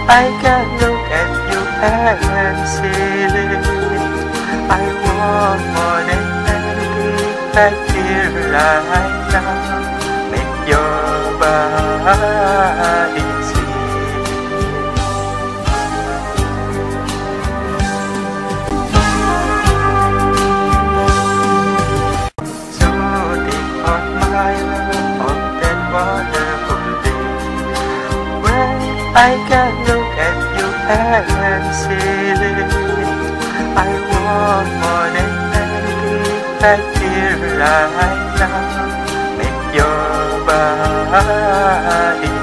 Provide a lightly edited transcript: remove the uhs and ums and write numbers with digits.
I can look at you and see it. I want more than anything back here right now. Make your body see. Shooting on my love of that wonderful day, when I can look at you and see it. I want more than anything back here right now. Make your body